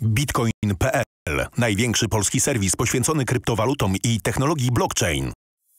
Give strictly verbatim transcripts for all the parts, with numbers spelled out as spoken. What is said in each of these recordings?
bitcoin kropka p l. Największy polski serwis poświęcony kryptowalutom i technologii blockchain.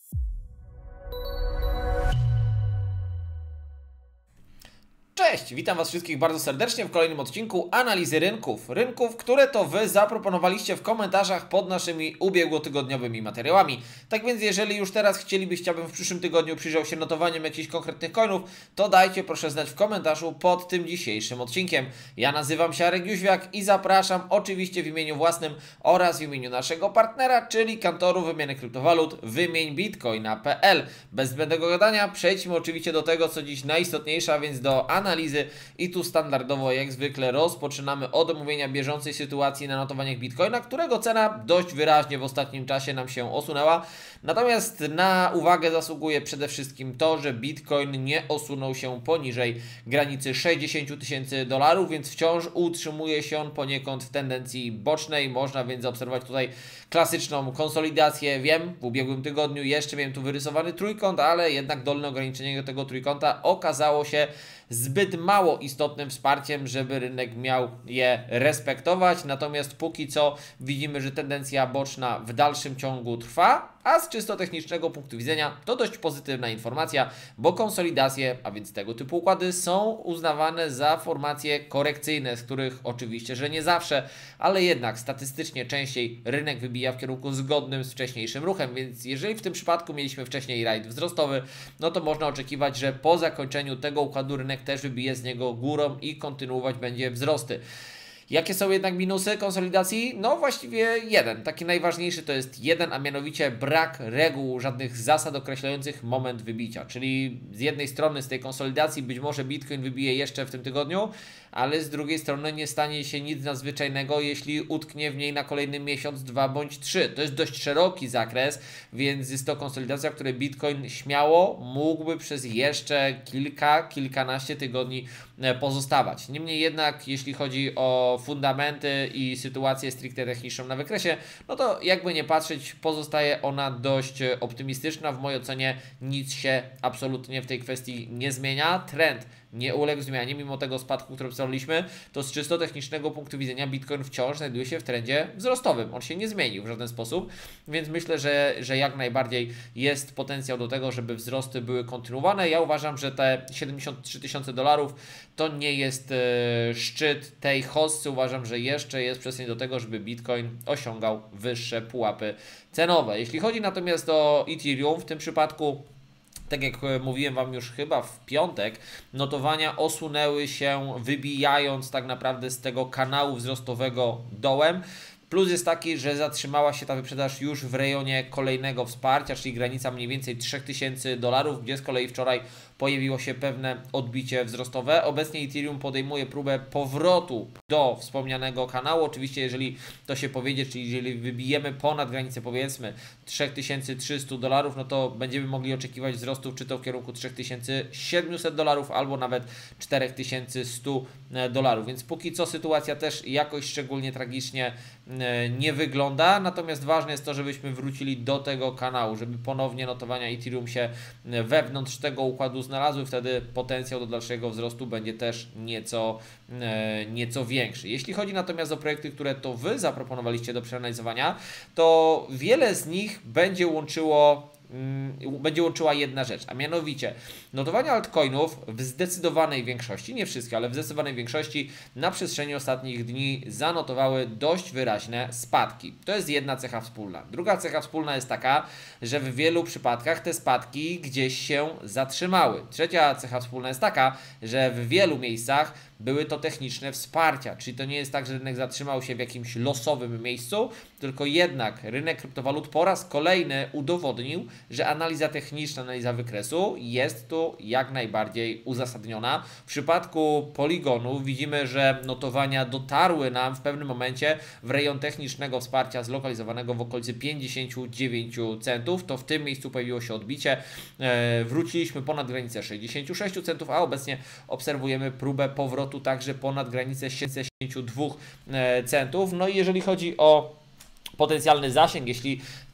Cześć, witam Was wszystkich bardzo serdecznie w kolejnym odcinku analizy rynków. Rynków, które to Wy zaproponowaliście w komentarzach pod naszymi ubiegłotygodniowymi materiałami. Tak więc jeżeli już teraz chcielibyście, abym w przyszłym tygodniu przyjrzał się notowaniom jakichś konkretnych coinów, to dajcie proszę znać w komentarzu pod tym dzisiejszym odcinkiem. Ja nazywam się Arek Jóźwiak i zapraszam oczywiście w imieniu własnym oraz w imieniu naszego partnera, czyli kantoru wymiany kryptowalut wymień bitcoin kropka p l. Bez zbędnego gadania przejdźmy oczywiście do tego, co dziś najistotniejsze, a więc do analizy. I tu standardowo jak zwykle rozpoczynamy od omówienia bieżącej sytuacji na notowaniach Bitcoina, którego cena dość wyraźnie w ostatnim czasie nam się osunęła. Natomiast na uwagę zasługuje przede wszystkim to, że Bitcoin nie osunął się poniżej granicy sześćdziesiąt tysięcy dolarów, więc wciąż utrzymuje się on poniekąd w tendencji bocznej. Można więc zaobserwować tutaj klasyczną konsolidację. Wiem, w ubiegłym tygodniu jeszcze miałem tu wyrysowany trójkąt, ale jednak dolne ograniczenie tego trójkąta okazało się zbyt mało istotnym wsparciem, żeby rynek miał je respektować. Natomiast póki co widzimy, że tendencja boczna w dalszym ciągu trwa, a z czysto technicznego punktu widzenia to dość pozytywna informacja, bo konsolidacje, a więc tego typu układy są uznawane za formacje korekcyjne, z których oczywiście, że nie zawsze, ale jednak statystycznie częściej rynek wybija w kierunku zgodnym z wcześniejszym ruchem, więc jeżeli w tym przypadku mieliśmy wcześniej rajd wzrostowy, no to można oczekiwać, że po zakończeniu tego układu rynek też wybije z niego górą i kontynuować będzie wzrosty. Jakie są jednak minusy konsolidacji? No właściwie jeden. Taki najważniejszy to jest jeden, a mianowicie brak reguł, żadnych zasad określających moment wybicia. Czyli z jednej strony z tej konsolidacji być może Bitcoin wybije jeszcze w tym tygodniu, ale z drugiej strony nie stanie się nic nadzwyczajnego, jeśli utknie w niej na kolejny miesiąc, dwa bądź trzy. To jest dość szeroki zakres, więc jest to konsolidacja, w której Bitcoin śmiało mógłby przez jeszcze kilka, kilkanaście tygodni pozostawać. Niemniej jednak, jeśli chodzi o fundamenty i sytuację stricte techniczną na wykresie, no to jakby nie patrzeć, pozostaje ona dość optymistyczna. W mojej ocenie nic się absolutnie w tej kwestii nie zmienia. Trend nie uległ zmianie, mimo tego spadku, który obserwowaliśmy, to z czysto technicznego punktu widzenia Bitcoin wciąż znajduje się w trendzie wzrostowym. On się nie zmienił w żaden sposób, więc myślę, że, że jak najbardziej jest potencjał do tego, żeby wzrosty były kontynuowane. Ja uważam, że te siedemdziesiąt trzy tysiące dolarów to nie jest e, szczyt tej hossy. Uważam, że jeszcze jest przestrzeń do tego, żeby Bitcoin osiągał wyższe pułapy cenowe. Jeśli chodzi natomiast o Ethereum, w tym przypadku, tak jak mówiłem Wam już chyba w piątek, notowania osunęły się, wybijając tak naprawdę z tego kanału wzrostowego dołem. Plus jest taki, że zatrzymała się ta wyprzedaż już w rejonie kolejnego wsparcia, czyli granica mniej więcej trzy tysiące dolarów, gdzie z kolei wczoraj pojawiło się pewne odbicie wzrostowe. Obecnie Ethereum podejmuje próbę powrotu do wspomnianego kanału. Oczywiście jeżeli to się powiedzie, czyli jeżeli wybijemy ponad granicę powiedzmy trzy tysiące trzysta dolarów, no to będziemy mogli oczekiwać wzrostów czy to w kierunku trzy tysiące siedemset dolarów albo nawet cztery tysiące sto dolarów. Więc póki co sytuacja też jakoś szczególnie tragicznie nie wygląda. Natomiast ważne jest to, żebyśmy wrócili do tego kanału, żeby ponownie notowania Ethereum się wewnątrz tego układu znalazły, wtedy potencjał do dalszego wzrostu będzie też nieco, e, nieco większy. Jeśli chodzi natomiast o projekty, które to Wy zaproponowaliście do przeanalizowania, to wiele z nich będzie łączyło będzie łączyła jedna rzecz, a mianowicie notowania altcoinów w zdecydowanej większości, nie wszystkie, ale w zdecydowanej większości na przestrzeni ostatnich dni zanotowały dość wyraźne spadki. To jest jedna cecha wspólna. Druga cecha wspólna jest taka, że w wielu przypadkach te spadki gdzieś się zatrzymały. Trzecia cecha wspólna jest taka, że w wielu miejscach były to techniczne wsparcia, czyli to nie jest tak, że rynek zatrzymał się w jakimś losowym miejscu, tylko jednak rynek kryptowalut po raz kolejny udowodnił, że analiza techniczna, analiza wykresu jest tu jak najbardziej uzasadniona. W przypadku Polygonu widzimy, że notowania dotarły nam w pewnym momencie w rejon technicznego wsparcia zlokalizowanego w okolicy pięćdziesiąt dziewięć centów. To w tym miejscu pojawiło się odbicie. E, wróciliśmy ponad granicę sześćdziesiąt sześć centów, a obecnie obserwujemy próbę powrotu także ponad granicę siedemdziesiąt dwa centów. No i jeżeli chodzi o potencjalny zasięg, jeśli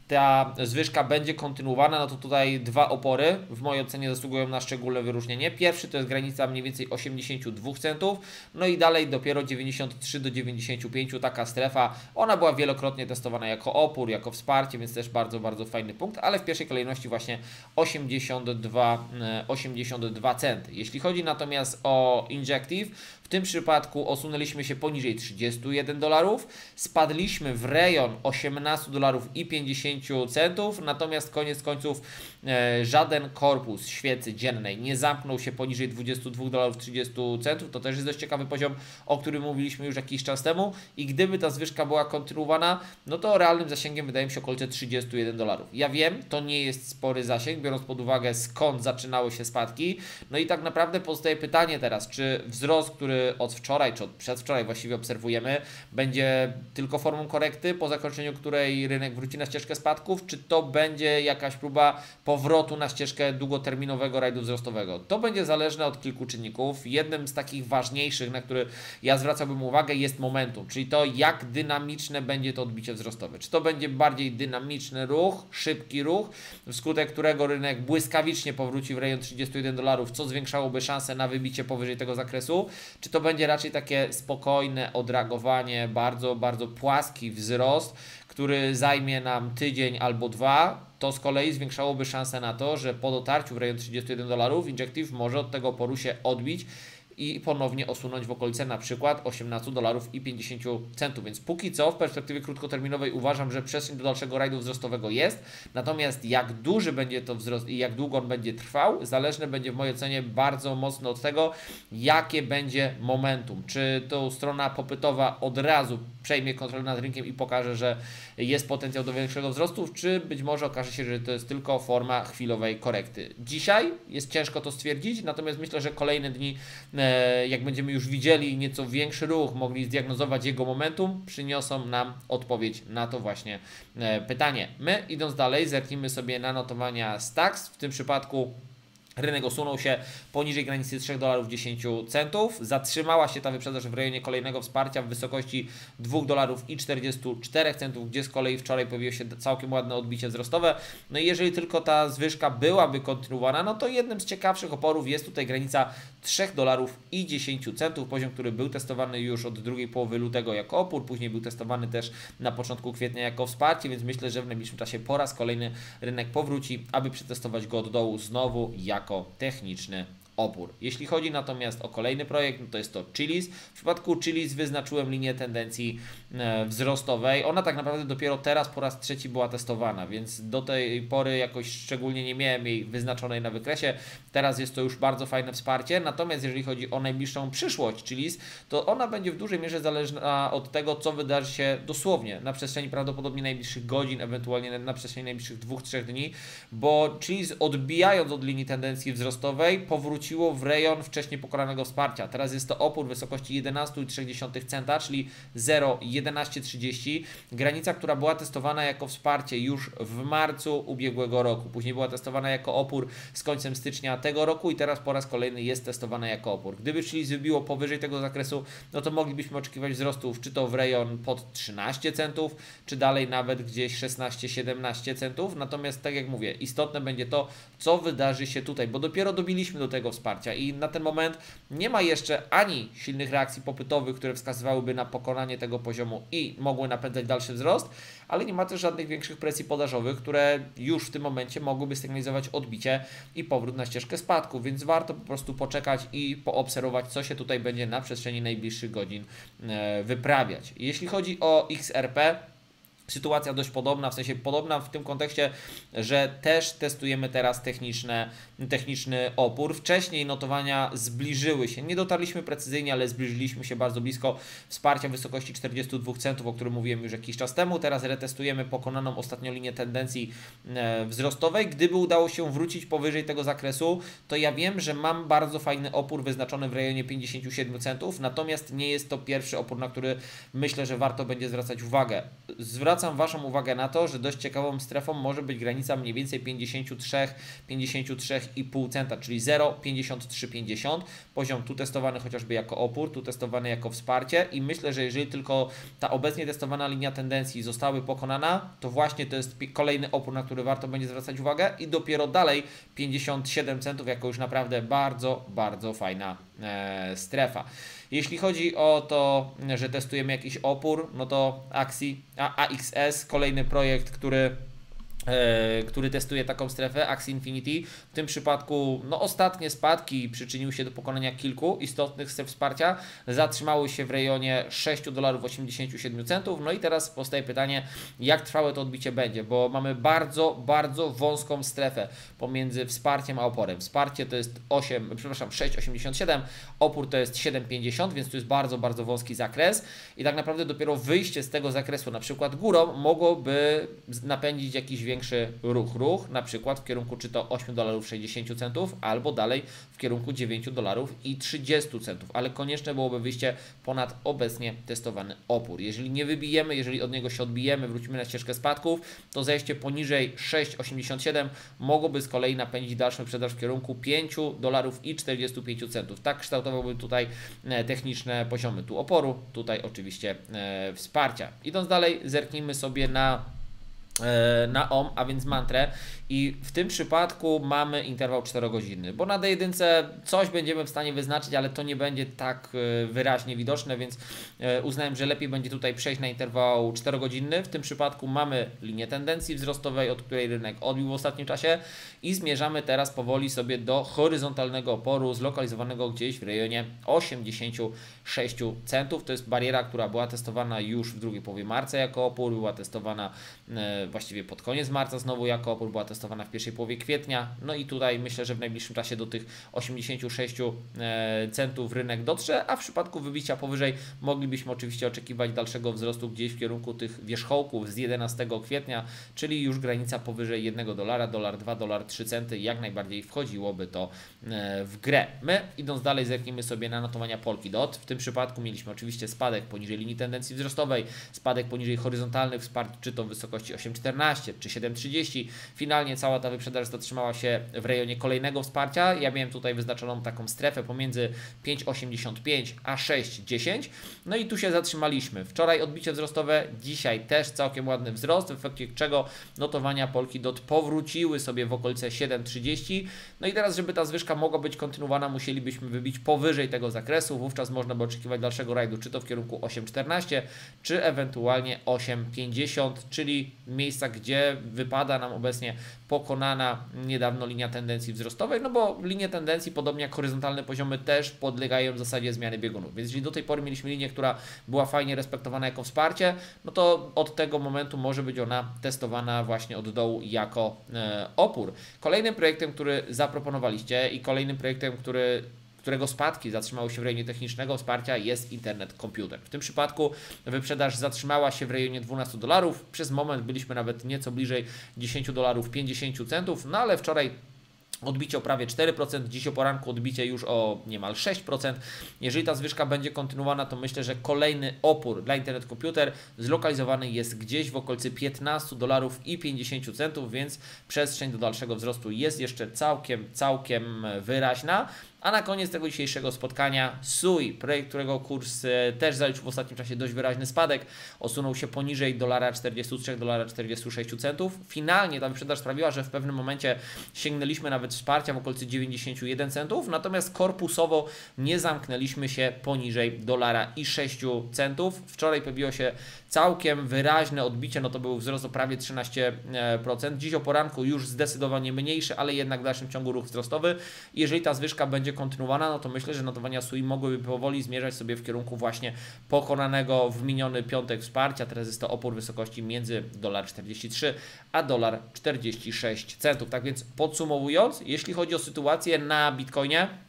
ta zwyżka będzie kontynuowana, no to tutaj dwa opory w mojej ocenie zasługują na szczególne wyróżnienie. Pierwszy to jest granica mniej więcej osiemdziesiąt dwa centów, no i dalej dopiero dziewięćdziesiąt trzy do dziewięćdziesięciu pięciu, taka strefa, ona była wielokrotnie testowana jako opór, jako wsparcie, więc też bardzo, bardzo fajny punkt, ale w pierwszej kolejności właśnie osiemdziesiąt dwa centy. Jeśli chodzi natomiast o Injective, w tym przypadku osunęliśmy się poniżej trzydziestu jeden dolarów, spadliśmy w rejon osiemnaście dolarów i pięćdziesiąt centów, natomiast koniec końców e, żaden korpus świecy dziennej nie zamknął się poniżej dwudziestu dwóch dolarów trzydziestu centów, to też jest dość ciekawy poziom, o którym mówiliśmy już jakiś czas temu i gdyby ta zwyżka była kontynuowana, no to realnym zasięgiem wydaje mi się okolice trzydziestu jeden dolarów. Ja wiem, to nie jest spory zasięg, biorąc pod uwagę skąd zaczynały się spadki, no i tak naprawdę pozostaje pytanie teraz, czy wzrost, który od wczoraj, czy od przedwczoraj właściwie obserwujemy, będzie tylko formą korekty, po zakończeniu której rynek wróci na ścieżkę spadków, czy to będzie jakaś próba powrotu na ścieżkę długoterminowego rajdu wzrostowego. To będzie zależne od kilku czynników. Jednym z takich ważniejszych, na który ja zwracałbym uwagę, jest momentum, czyli to, jak dynamiczne będzie to odbicie wzrostowe. Czy to będzie bardziej dynamiczny ruch, szybki ruch, wskutek którego rynek błyskawicznie powróci w rejon trzydziestu jeden dolarów, co zwiększałoby szanse na wybicie powyżej tego zakresu, czy to będzie raczej takie spokojne odreagowanie, bardzo, bardzo płaski wzrost, który zajmie nam tydzień albo dwa, to z kolei zwiększałoby szanse na to, że po dotarciu w rejon trzydziestu jeden dolarów Injective może od tego oporu się odbić i ponownie osunąć w okolice na przykład osiemnastu dolarów i pięćdziesięciu centów. Więc póki co w perspektywie krótkoterminowej uważam, że przestrzeń do dalszego rajdu wzrostowego jest. Natomiast jak duży będzie to wzrost i jak długo on będzie trwał, zależne będzie w mojej ocenie bardzo mocno od tego, jakie będzie momentum. Czy to strona popytowa od razu przejmie kontrolę nad rynkiem i pokaże, że jest potencjał do większego wzrostu, czy być może okaże się, że to jest tylko forma chwilowej korekty. Dzisiaj jest ciężko to stwierdzić, natomiast myślę, że kolejne dni, jak będziemy już widzieli nieco większy ruch, mogli zdiagnozować jego momentum, przyniosą nam odpowiedź na to właśnie pytanie. My, idąc dalej, zerknijmy sobie na notowania Stacks. W tym przypadku rynek osunął się poniżej granicy trzech dolarów dziesięć centów. Zatrzymała się ta wyprzedaż w rejonie kolejnego wsparcia w wysokości dwóch dolarów i czterdziestu czterech centów, gdzie z kolei wczoraj pojawiło się całkiem ładne odbicie wzrostowe. No i jeżeli tylko ta zwyżka byłaby kontynuowana, no to jednym z ciekawszych oporów jest tutaj granica trzech dolarów i dziesięciu centów, poziom, który był testowany już od drugiej połowy lutego jako opór, później był testowany też na początku kwietnia jako wsparcie, więc myślę, że w najbliższym czasie po raz kolejny rynek powróci, aby przetestować go od dołu znowu jako techniczny opór. Jeśli chodzi natomiast o kolejny projekt, no to jest to Chiliz. W przypadku Chiliz wyznaczyłem linię tendencji e, wzrostowej. Ona tak naprawdę dopiero teraz po raz trzeci była testowana, więc do tej pory jakoś szczególnie nie miałem jej wyznaczonej na wykresie. Teraz jest to już bardzo fajne wsparcie. Natomiast jeżeli chodzi o najbliższą przyszłość Chiliz, to ona będzie w dużej mierze zależna od tego, co wydarzy się dosłownie na przestrzeni prawdopodobnie najbliższych godzin, ewentualnie na przestrzeni najbliższych dwóch, trzech dni, bo Chiliz, odbijając od linii tendencji wzrostowej, powróci w rejon wcześniej pokonanego wsparcia. Teraz jest to opór w wysokości jedenaście przecinek trzy centa, czyli zero przecinek jedenaście trzydzieści. Granica, która była testowana jako wsparcie już w marcu ubiegłego roku. Później była testowana jako opór z końcem stycznia tego roku i teraz po raz kolejny jest testowana jako opór. Gdyby Chiliz wybiło powyżej tego zakresu, no to moglibyśmy oczekiwać wzrostów czy to w rejon pod trzynaście centów, czy dalej nawet gdzieś szesnaście siedemnaście centów. Natomiast tak jak mówię, istotne będzie to, co wydarzy się tutaj, bo dopiero dobiliśmy do tego wsparcia i na ten moment nie ma jeszcze ani silnych reakcji popytowych, które wskazywałyby na pokonanie tego poziomu i mogły napędzać dalszy wzrost, ale nie ma też żadnych większych presji podażowych, które już w tym momencie mogłyby sygnalizować odbicie i powrót na ścieżkę spadku, więc warto po prostu poczekać i poobserwować, co się tutaj będzie na przestrzeni najbliższych godzin wyprawiać. Jeśli chodzi o X R P, sytuacja dość podobna, w sensie podobna w tym kontekście, że też testujemy teraz techniczne, techniczny opór. Wcześniej notowania zbliżyły się, nie dotarliśmy precyzyjnie, ale zbliżyliśmy się bardzo blisko wsparcia w wysokości czterdziestu dwóch centów, o którym mówiłem już jakiś czas temu. Teraz retestujemy pokonaną ostatnio linię tendencji e, wzrostowej. Gdyby udało się wrócić powyżej tego zakresu, to ja wiem, że mam bardzo fajny opór wyznaczony w rejonie pięćdziesięciu siedmiu centów, natomiast nie jest to pierwszy opór, na który myślę, że warto będzie zwracać uwagę. Zwracam zwracam Waszą uwagę na to, że dość ciekawą strefą może być granica mniej więcej pięćdziesiąt trzy, pięćdziesiąt trzy i pół centa, czyli zero, pięćdziesiąt trzy, pięćdziesiąt. Poziom tu testowany chociażby jako opór, tu testowany jako wsparcie i myślę, że jeżeli tylko ta obecnie testowana linia tendencji zostałaby pokonana, to właśnie to jest kolejny opór, na który warto będzie zwracać uwagę i dopiero dalej pięćdziesiąt siedem centów jako już naprawdę bardzo, bardzo fajna e, strefa. Jeśli chodzi o to, że testujemy jakiś opór, no to Axi, A X S, kolejny projekt, który E, który testuje taką strefę, Axie Infinity. W tym przypadku no, ostatnie spadki przyczyniły się do pokonania kilku istotnych stref wsparcia. Zatrzymały się w rejonie sześć dolarów osiemdziesiąt siedem centów. No i teraz powstaje pytanie, jak trwałe to odbicie będzie, bo mamy bardzo, bardzo wąską strefę pomiędzy wsparciem a oporem. Wsparcie to jest osiem, przepraszam, sześć osiemdziesiąt siedem, opór to jest siedem pięćdziesiąt, więc to jest bardzo, bardzo wąski zakres i tak naprawdę dopiero wyjście z tego zakresu, na przykład górą, mogłoby napędzić jakiś większy ruch, ruch, na przykład w kierunku czy to osiem dolarów sześćdziesiąt centów, albo dalej w kierunku dziewięć dolarów i trzydzieści centów, ale konieczne byłoby wyjście ponad obecnie testowany opór. Jeżeli nie wybijemy, jeżeli od niego się odbijemy, wrócimy na ścieżkę spadków, to zejście poniżej sześć osiemdziesiąt siedem mogłoby z kolei napędzić dalszą sprzedaż w kierunku pięć dolarów i czterdzieści pięć centów. Tak kształtowałby tutaj techniczne poziomy tu oporu, tutaj oczywiście e, wsparcia. Idąc dalej, zerknijmy sobie na na O M, a więc mantrę i w tym przypadku mamy interwał czterogodzinny, bo na D jeden coś będziemy w stanie wyznaczyć, ale to nie będzie tak wyraźnie widoczne, więc uznałem, że lepiej będzie tutaj przejść na interwał czterogodzinny. W tym przypadku mamy linię tendencji wzrostowej, od której rynek odbił w ostatnim czasie i zmierzamy teraz powoli sobie do horyzontalnego oporu zlokalizowanego gdzieś w rejonie osiemdziesiąt sześć centów. To jest bariera, która była testowana już w drugiej połowie marca jako opór, była testowana właściwie pod koniec marca znowu jako opór, była testowana w pierwszej połowie kwietnia, no i tutaj myślę, że w najbliższym czasie do tych osiemdziesięciu sześciu centów rynek dotrze, a w przypadku wybicia powyżej moglibyśmy oczywiście oczekiwać dalszego wzrostu gdzieś w kierunku tych wierzchołków z jedenastego kwietnia, czyli już granica powyżej jednego dolara, dolar dwa, dolar trzy centy, jak najbardziej wchodziłoby to w grę. My, idąc dalej, zerknijmy sobie na notowania Polkadot. W tym przypadku mieliśmy oczywiście spadek poniżej linii tendencji wzrostowej, spadek poniżej horyzontalnych wsparć, czy to w wysokości osiem czternaście czy siedem trzydzieści. Finalnie cała ta wyprzedaż zatrzymała się w rejonie kolejnego wsparcia. Ja miałem tutaj wyznaczoną taką strefę pomiędzy pięć osiemdziesiąt pięć a sześć dziesięć. No i tu się zatrzymaliśmy. Wczoraj odbicie wzrostowe, dzisiaj też całkiem ładny wzrost, w efekcie czego notowania Polkadot powróciły sobie w okolice siedem trzydzieści. No i teraz, żeby ta zwyżka mogła być kontynuowana, musielibyśmy wybić powyżej tego zakresu. Wówczas można by oczekiwać dalszego rajdu, czy to w kierunku osiem czternaście, czy ewentualnie osiem pięćdziesiąt, czyli miejsca, gdzie wypada nam obecnie pokonana niedawno linia tendencji wzrostowej, no bo linie tendencji, podobnie jak horyzontalne poziomy, też podlegają w zasadzie zmiany biegunów. Więc jeżeli do tej pory mieliśmy linię, która była fajnie respektowana jako wsparcie, no to od tego momentu może być ona testowana właśnie od dołu jako e, opór. Kolejnym projektem, który zaproponowaliście i kolejnym projektem, który którego spadki zatrzymały się w rejonie technicznego wsparcia, jest Internet Computer. W tym przypadku wyprzedaż zatrzymała się w rejonie dwunastu dolarów. Przez moment byliśmy nawet nieco bliżej dziesięć dolarów pięćdziesiąt centów, no ale wczoraj odbicie o prawie cztery procent, dziś o poranku odbicie już o niemal sześć procent. Jeżeli ta zwyżka będzie kontynuowana, to myślę, że kolejny opór dla Internet Computer zlokalizowany jest gdzieś w okolicy piętnastu dolarów i pięćdziesięciu centów, więc przestrzeń do dalszego wzrostu jest jeszcze całkiem, całkiem wyraźna. A na koniec tego dzisiejszego spotkania Sui, projekt, którego kurs też zaliczył w ostatnim czasie dość wyraźny spadek, osunął się poniżej dolara czterdziestu trzech, dolara czterdziestu sześciu centów. Finalnie ta wyprzedaż sprawiła, że w pewnym momencie sięgnęliśmy nawet wsparcia w okolicy dziewięćdziesięciu jeden centów, natomiast korpusowo nie zamknęliśmy się poniżej dolara i sześciu centów. Wczoraj pojawiło się całkiem wyraźne odbicie, no to był wzrost o prawie trzynaście procent. Dziś o poranku już zdecydowanie mniejszy, ale jednak w dalszym ciągu ruch wzrostowy. Jeżeli ta zwyżka będzie kontynuowana, no to myślę, że notowania Sui mogłyby powoli zmierzać sobie w kierunku właśnie pokonanego w miniony piątek wsparcia. Teraz jest to opór wysokości między dolar czterdzieści trzy a dolar czterdzieści sześć centów. Tak więc podsumowując, jeśli chodzi o sytuację na Bitcoinie,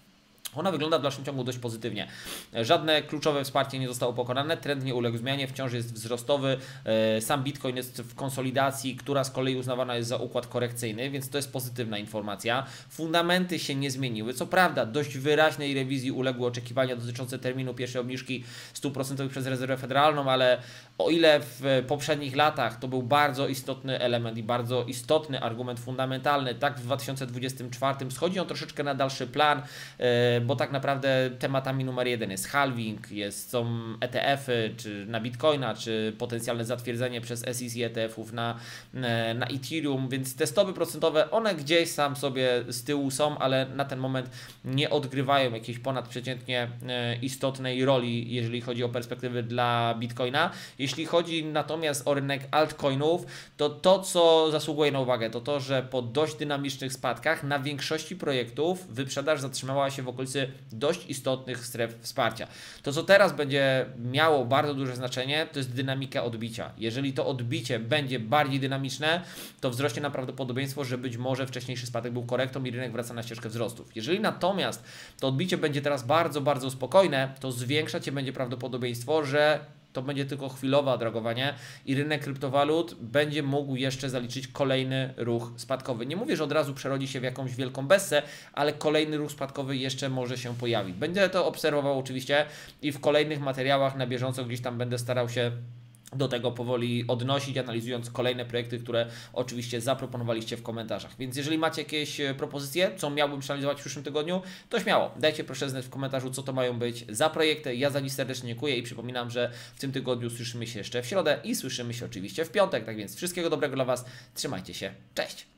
Ona wygląda w dalszym ciągu dość pozytywnie. Żadne kluczowe wsparcie nie zostało pokonane, trend nie uległ zmianie, wciąż jest wzrostowy. Sam Bitcoin jest w konsolidacji, która z kolei uznawana jest za układ korekcyjny, więc to jest pozytywna informacja. Fundamenty się nie zmieniły. Co prawda, dość wyraźnej rewizji uległy oczekiwania dotyczące terminu pierwszej obniżki stóp procentowych przez rezerwę federalną, ale o ile w poprzednich latach to był bardzo istotny element i bardzo istotny argument fundamentalny, tak w dwa tysiące dwudziestym czwartym schodzi on troszeczkę na dalszy plan, bo tak naprawdę tematami numer jeden jest halving, jest, są E T F-y czy na Bitcoina, czy potencjalne zatwierdzenie przez S E C E T F-ów na, na Ethereum, więc te stopy procentowe, one gdzieś sam sobie z tyłu są, ale na ten moment nie odgrywają jakiejś ponadprzeciętnie istotnej roli, jeżeli chodzi o perspektywy dla Bitcoina. Jeśli chodzi natomiast o rynek altcoinów, to to, co zasługuje na uwagę, to to, że po dość dynamicznych spadkach na większości projektów wyprzedaż zatrzymała się w okolicy dość istotnych stref wsparcia. To, co teraz będzie miało bardzo duże znaczenie, to jest dynamika odbicia. Jeżeli to odbicie będzie bardziej dynamiczne, to wzrośnie nam prawdopodobieństwo, że być może wcześniejszy spadek był korektą i rynek wraca na ścieżkę wzrostów. Jeżeli natomiast to odbicie będzie teraz bardzo, bardzo spokojne, to zwiększać się będzie prawdopodobieństwo, że to będzie tylko chwilowe odreagowanie i rynek kryptowalut będzie mógł jeszcze zaliczyć kolejny ruch spadkowy. Nie mówię, że od razu przerodzi się w jakąś wielką bessę, ale kolejny ruch spadkowy jeszcze może się pojawić. Będę to obserwował oczywiście i w kolejnych materiałach na bieżąco gdzieś tam będę starał się do tego powoli odnosić, analizując kolejne projekty, które oczywiście zaproponowaliście w komentarzach. Więc jeżeli macie jakieś propozycje, co miałbym przeanalizować w przyszłym tygodniu, to śmiało, dajcie proszę znać w komentarzu, co to mają być za projekty. Ja za dziś serdecznie dziękuję i przypominam, że w tym tygodniu słyszymy się jeszcze w środę i słyszymy się oczywiście w piątek. Tak więc wszystkiego dobrego dla Was, trzymajcie się, cześć!